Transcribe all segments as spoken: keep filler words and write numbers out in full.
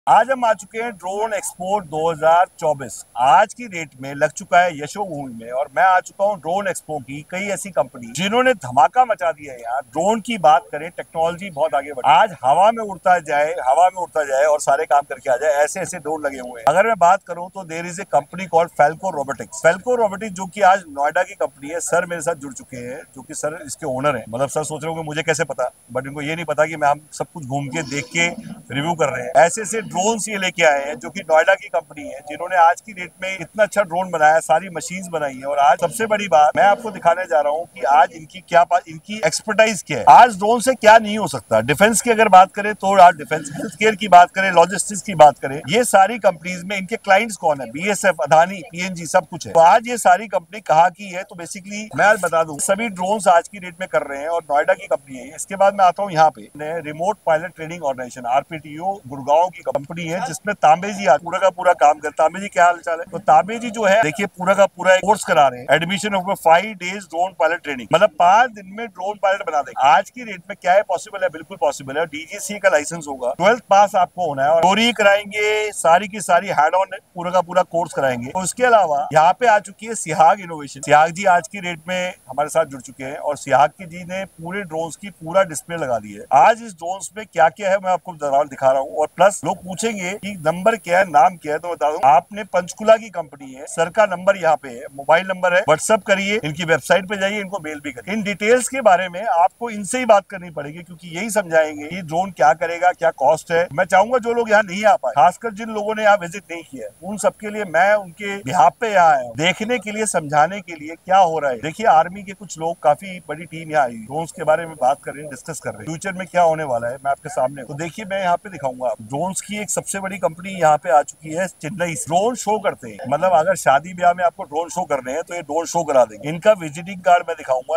आज हम आ चुके हैं ड्रोन एक्सपो दो हज़ार चौबीस। आज की डेट में लग चुका है यशोभूमि में और मैं आ चुका हूं ड्रोन एक्सपो की कई ऐसी कंपनी जिन्होंने धमाका मचा दिया है। यार ड्रोन की बात करें, टेक्नोलॉजी बहुत आगे बढ़ी। आज हवा में उड़ता जाए हवा में उड़ता जाए और सारे काम करके आ जाए, ऐसे ऐसे ड्रोन लगे हुए हैं। अगर मैं बात करूं तो there is a company called Falco robotics. Falco robotics जो कि आज नोएडा की कंपनी है। सर मेरे साथ जुड़ चुके हैं जो कि सर इसके ओनर है। मतलब सर सोच रहे होंगे मुझे कैसे पता, बट इनको ये नहीं पता कि मैं हम सब कुछ घूम के देख के रिव्यू कर रहे हैं। ऐसे ऐसे ड्रोन ये लेके आए हैं जो कि नोएडा की कंपनी है, जिन्होंने आज की डेट में इतना अच्छा ड्रोन बनाया, सारी मशीन्स बनाई है। और आज सबसे बड़ी बात मैं आपको दिखाने जा रहा हूँ कि आज इनकी क्या इनकी एक्सपर्टाइज क्या है। आज ड्रोन से क्या नहीं हो सकता। डिफेंस की अगर बात करें तो आज डिफेंस, हेल्थ केयर की बात करें, लॉजिस्टिक्स की बात करें, ये सारी कंपनीज में इनके क्लाइंट्स कौन है? बीएसएफ, अदानी, पीएनजी, सब कुछ है। तो आज ये सारी कंपनी कहाँ की है? तो बेसिकली मैं आज बता दूं, सभी ड्रोन आज की डेट में कर रहे हैं और नोएडा की कंपनी है। इसके बाद मैं आता हूँ यहाँ पे remote pilot training organisation RPTO Gurgaon की कंपनी है, जिसमें तांबे जी पूरा का पूरा काम कर। तांबे जी क्या हाल चाल है? तो तांबे जी जो है देखिए पूरा का पूरा कोर्स करा रहे हैं, admission of five days drone pilot training, मतलब पांच दिन में ड्रोन पायलट बना देंगे। आज की डेट में क्या है पॉसिबल है? बिल्कुल पॉसिबल है। डीजीसी का लाइसेंस होगा, ट्वेल्थ पास आपको होना है और चोरी कराएंगे, सारी की सारी हैड ऑन पूरा का पूरा कोर्स कराएंगे। तो उसके अलावा यहाँ पे आ चुकी है सिहाग इनोवेशन। सिहाग जी आज की डेट में हमारे साथ जुड़ चुके हैं और सिहाग की जी ने पूरे ड्रोन की पूरा डिस्प्ले लगा दी है। आज इस ड्रोन में क्या क्या है मैं आपको दिखा रहा हूँ। और प्लस लोग पूछेंगे कि नंबर क्या है, नाम क्या है, तो बता दूं आपने पंचकुला की कंपनी है, सर का नंबर यहाँ पे है, मोबाइल नंबर है, व्हाट्सएप करिए, इनकी वेबसाइट पे जाइए, इनको मेल भी करिए। इन डिटेल्स के बारे में आपको इनसे ही बात करनी पड़ेगी क्योंकि यही समझाएंगे कि ड्रोन क्या करेगा, क्या कॉस्ट है। मैं चाहूंगा जो लोग यहाँ नहीं आ पाए, खासकर जिन लोगों ने यहाँ विजिट नहीं किया है, उन सबके लिए मैं उनके बिहाफ पे यहाँ आया हूँ, देखने के लिए, समझाने के लिए क्या हो रहा है। देखिए आर्मी के कुछ लोग, काफी बड़ी टीम यहाँ आई, ड्रोन के बारे में बात कर रहे हैं, डिस्कस कर रहे हैं, फ्यूचर में क्या होने वाला है मैं आपके सामने। तो देखिए मैं यहाँ पे दिखाऊंगा ड्रोन की एक सबसे बड़ी कंपनी यहाँ पे आ चुकी है चेन्नई। ड्रोन शो करते हैं, मतलब अगर शादी ब्याह में आपको ड्रोन शो करने हैं तो ये ड्रोन शो करा देंगे। इनका विजिटिंग कार्ड मैं दिखाऊंगा।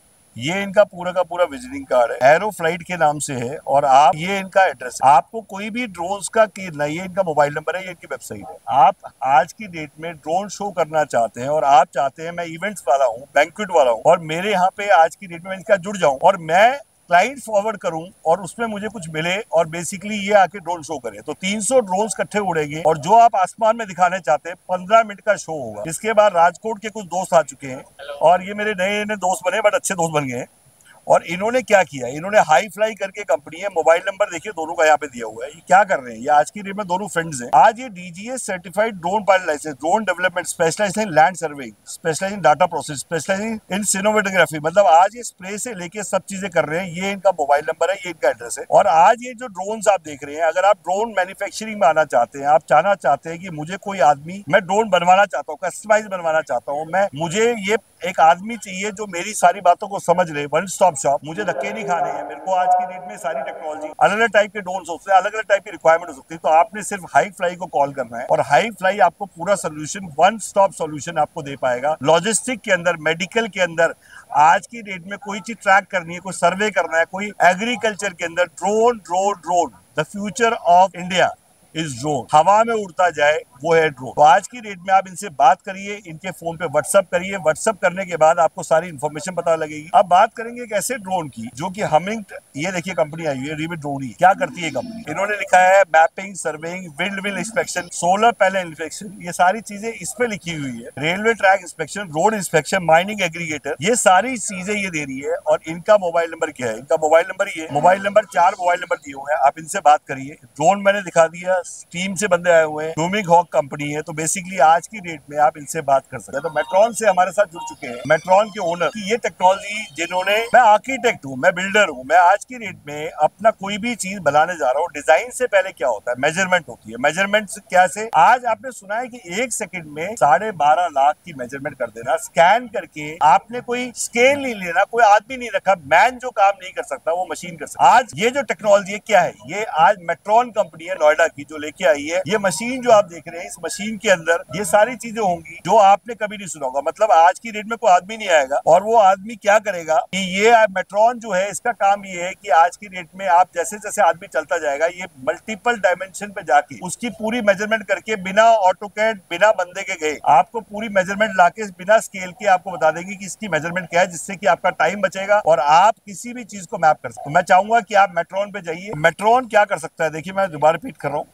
ये इनका पूरा का पूरा विजिटिंग कार्ड है, एरो फ्लाइट के नाम से है। और आप, ये इनका एड्रेस है। आपको कोई भी ड्रोन्स का नहीं, ये इनका मोबाइल नंबर है, ये इनकी वेबसाइट है। आप आज की डेट में ड्रोन शो करना चाहते हैं और आप चाहते हैं मैं इवेंट्स वाला हूँ, बैंक्वेट वाला हूँ और मेरे यहाँ पे आज की डेट में इनका जुड़ जाऊं और मैं क्लाइंट फॉरवर्ड करूं और उसमें मुझे कुछ मिले और बेसिकली ये आके ड्रोन शो करे, तो तीन सौ ड्रोन इकट्ठे उड़ेंगे और जो आप आसमान में दिखाने चाहते हैं पंद्रह मिनट का शो होगा। इसके बाद राजकोट के कुछ दोस्त आ चुके हैं और ये मेरे नए नए दोस्त बने, बट अच्छे दोस्त बन गए। और इन्होंने क्या किया, इन्होंने हाई फ्लाई करके कंपनी है, मोबाइल नंबर देखिए दोनों का यहाँ पे दिया हुआ है। ये क्या कर रहे हैं, ये आज की डेट में दोनों फ्रेंड्स हैं। आज ये DGS certified drone pilot licence, drone development, specialise in land surveying, specialise in data process, specialise in cinematography, मतलब आज ये स्प्रे से लेके सब चीजें कर रहे हैं। ये इनका मोबाइल नंबर है, ये इनका एड्रेस है। और आज ये जो ड्रोन आप देख रहे हैं, अगर आप ड्रोन मैन्युफैक्चरिंग में आना चाहते हैं, आप चाहना चाहते हैं कि मुझे कोई आदमी, मैं ड्रोन बनवाना चाहता हूँ, कस्टमाइज बनवाना चाहता हूँ, मैं मुझे ये एक आदमी चाहिए जो मेरी सारी बातों को समझ ले, वन स्टॉप शॉप, मुझे धक्के नहीं खाने हैं। मेरे को आज की डेट में सारी टेक्नोलॉजी, अलग अलग टाइप के ड्रोन होते हैं, अलग अलग टाइप की रिक्वायरमेंट हो सकती है। तो आपने सिर्फ हाई फ्लाई को कॉल करना है और हाई फ्लाई आपको पूरा सोल्यूशन, वन स्टॉप सोल्यूशन आपको दे पाएगा। लॉजिस्टिक के अंदर, मेडिकल के अंदर, आज की डेट में कोई चीज ट्रैक करनी है, कोई सर्वे करना है, कोई एग्रीकल्चर के अंदर, drone drone drone, the future of India is drone. हवा में उड़ता जाए वो है ड्रोन। तो आज की डेट में आप इनसे बात करिए, इनके फोन पे व्हाट्सअप करिए, व्हाट्सअप करने के बाद आपको सारी इन्फॉर्मेशन पता लगेगी। अब बात करेंगे एक ऐसे ड्रोन की जो कि हमिंग, ये देखिए कंपनी आई हुई है रिविट ड्रोन। क्या करती है कंपनी? इन्होंने लिखा है mapping, surveying, windmill inspection, solar panel inspection, ये सारी चीजें इस पे लिखी हुई है। Railway track inspection, road inspection, mining aggregator, ये सारी चीजें ये दे रही है। और इनका मोबाइल नंबर क्या है? इनका मोबाइल नंबर ये मोबाइल नंबर चार मोबाइल नंबर दिए हुए हैं, आप इनसे बात करिए। ड्रोन मैंने दिखा दिया, टीम से बंदे आए हुए हैं, डूमिंग हॉक कंपनी है। तो बेसिकली आज की डेट में आप इनसे बात कर सकते हैं। तो मेट्रॉन से हमारे साथ जुड़ चुके हैं मेट्रॉन के ओनर की ये टेक्नोलॉजी, जिन्होंने, मैं आर्किटेक्ट हूँ, मैं बिल्डर हूँ, मैं आज की डेट में अपना कोई भी चीज बनाने जा रहा हूँ, डिजाइन से पहले क्या होता है? मेजरमेंट होती है। मेजरमेंट क्या से? आज आपने सुना है कि एक सेकंड में साढ़े बारह लाख की मेजरमेंट कर देना, स्कैन करके। आपने कोई स्केल नहीं लेना, कोई आदमी नहीं रखा, मैन जो काम नहीं कर सकता वो मशीन कर सकता। आज ये जो टेक्नोलॉजी है क्या है? ये आज मेट्रॉन कंपनी है नोएडा की जो लेके आई है। ये मशीन जो आप देख रहे हैं, इस मशीन के अंदर ये सारी चीजें होंगी जो आपने कभी नहीं सुना होगा। मतलब आज की डेट में कोई आदमी नहीं आएगा और वो आदमी क्या करेगा कि ये मेट्रॉन जो है, इसका काम ये है कि आज की डेट में आप जैसे जैसे आदमी चलता जाएगा, ये मल्टीपल डायमेंशन पे जाके उसकी पूरी मेजरमेंट करके, बिना ऑटोकैड, बिना बंदे के गए, आपको पूरी मेजरमेंट लाके बिना स्केल के आपको बता देंगे कि इसकी मेजरमेंट क्या है, जिससे कि आपका टाइम बचेगा और आप किसी भी चीज को मैप कर सकते। तो मैं चाहूंगा कि आप मेट्रॉन पे जाइए। मेट्रॉन क्या कर सकता है, देखिए मैं दोबारा रिपीट कर रहा हूँ,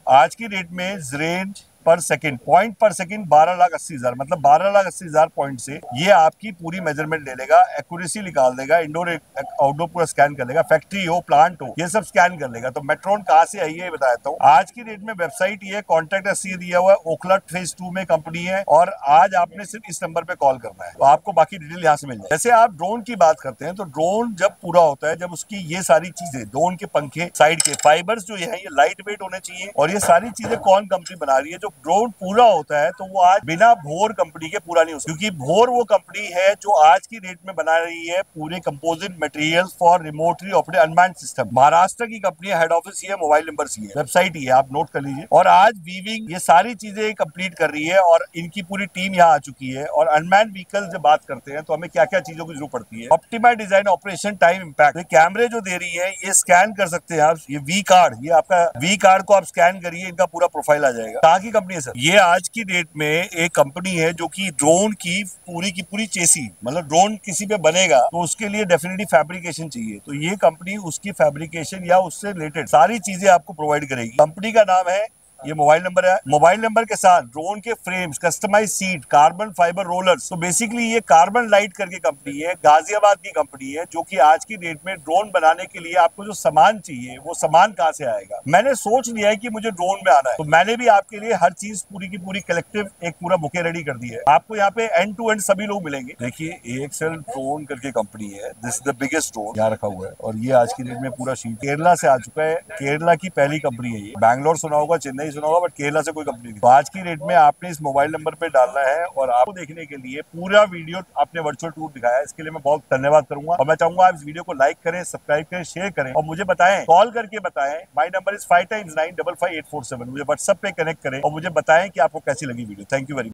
आज की डेट में रेंज पर सेकंड पॉइंट पर सेकंड बारह लाख अस्सी हजार मतलब बारह लाख अस्सी हजार पॉइंट से ये आपकी पूरी मेजरमेंट ले लेगा, एक्यूरेसी निकाल देगा, इंडोर आउटडोर पूरा स्कैन कर लेगा, फैक्ट्री हो प्लांट हो ये सब स्कैन कर लेगा। तो मेट्रोन कहाँ से आई है ये बता देता हूँ। आज की डेट में वेबसाइट ये कॉन्टैक्ट अस दिया हुआ है, ओखला फेज टू में कंपनी है और आज आपने सिर्फ इस नंबर पे कॉल करना है तो आपको बाकी डिटेल यहाँ से मिल जाए। जैसे आप ड्रोन की बात करते हैं तो ड्रोन जब पूरा होता है, जब उसकी ये सारी चीजें, ड्रोन के पंखे, साइड के फाइबर्स जो है ये लाइट वेट होने चाहिए और ये सारी चीजें कौन कंपनी बना रही है। जो ड्रोन पूरा होता है तो वो आज बिना भोर कंपनी के पूरा नहीं हो सकता, क्योंकि भोर वो कंपनी है जो आज की डेट में बना रही है पूरे composite materials for remotely operated unmanned system. Maharashtra की कंपनी है, हेड ऑफिस ये है, मोबाइल नंबर सी है, वेबसाइट ही है, आप नोट कर लीजिए। और आज वीविंग ये सारी चीजें कंप्लीट कर रही है और इनकी पूरी टीम यहाँ आ चुकी है। और अनमैन्ड व्हीकल जब बात करते हैं तो हमें क्या क्या चीजों की जरूरत पड़ती है। Optimise design, operation, time impact. कैमरे जो दे रही है ये स्कैन कर सकते हैं आप, ये वी कार्ड, ये आपका वी कार्ड को आप स्कैन करिए, इनका पूरा प्रोफाइल आ जाएगा। कहाँ की कंपनी है सर? ये आज की डेट में एक कंपनी है जो कि ड्रोन की पूरी की पूरी चेसी, मतलब ड्रोन किसी पे बनेगा तो उसके लिए डेफिनेटली फैब्रिकेशन चाहिए, तो ये कंपनी उसकी फैब्रिकेशन या उससे रिलेटेड सारी चीजें आपको प्रोवाइड करेगी। कंपनी का नाम है, ये मोबाइल नंबर है, मोबाइल नंबर के साथ ड्रोन के frames, customise seat, carbon fibre rollers. तो बेसिकली ये कार्बन लाइट करके कंपनी है, गाजियाबाद की कंपनी है, जो कि आज की डेट में ड्रोन बनाने के लिए आपको जो सामान चाहिए वो सामान कहाँ से आएगा। मैंने सोच लिया है कि मुझे ड्रोन में आना है तो मैंने भी आपके लिए हर चीज पूरी की पूरी कलेक्टिव एक पूरा बुके रेडी कर दी है। आपको यहाँ पे एंड टू एंड सभी लोग मिलेंगे। देखिए ए एक्स एल ड्रोन करके कंपनी है, this is the biggest drone यहाँ रखा हुआ है और ये आज की डेट में पूरा शीट केरला से आ चुका है। केरला की पहली कंपनी है ये, बैंगलोर सुना होगा, चेन्नई सुना होगा, बट केरला से कोई कंपनी नहीं। तो आज की डेट में आपने इस मोबाइल नंबर पे डालना है और आपको देखने के लिए पूरा वीडियो आपने वर्चुअल टूर दिखाया है, इसके लिए मैं बहुत धन्यवाद करूंगा। और मैं चाहूंगा आप इस वीडियो को लाइक करें, सब्सक्राइब करें, शेयर करें और मुझे बताएं, कॉल करके बताएं। My number is five times nine double five eight four seven. मुझे व्हाट्सएप पे कनेक्ट करें और मुझे बताएं कि आपको कैसी लगी video. Thank you very much.